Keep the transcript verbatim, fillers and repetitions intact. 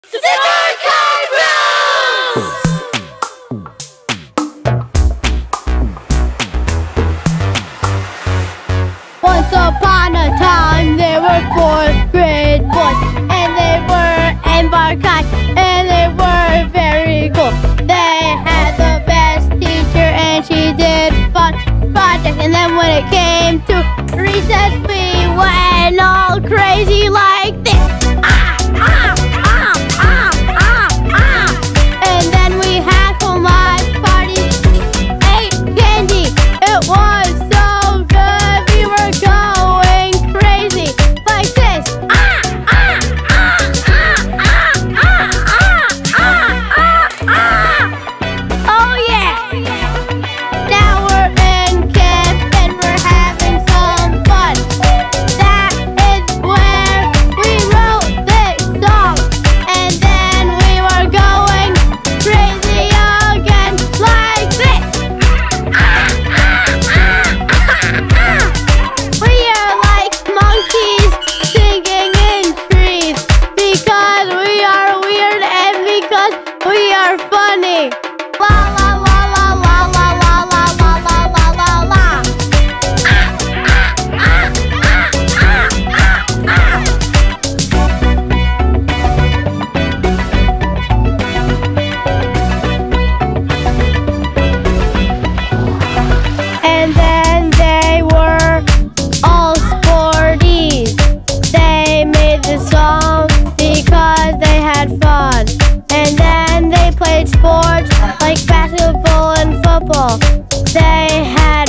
Once upon a time, there were fourth grade boys, and they were embarked, and they were very cool. They had the best teacher, and she did fun projects. And then when it came to recess, we went all crazy like this. Ah, ah, ah, ah, ah, ah. And then we had home life parties, ate candy. It was so good, we were going crazy like this. Ah, ah, ah, ah, ah, ah, ah, ah, ah. Oh yeah! Now we're in camp and we're having some fun. That is where we wrote this song. And then we were going crazy again like this. Ah, ah, ah, ah, ah. We are like monkeys singing in trees, because we are weird and because we are funny. La la la la la la la la la la la la la. Ah, ah, ah, ah, ah, ah, ah. And then they were all sporties. They made the song because they had fun. And then they played sports like basketball and football. They had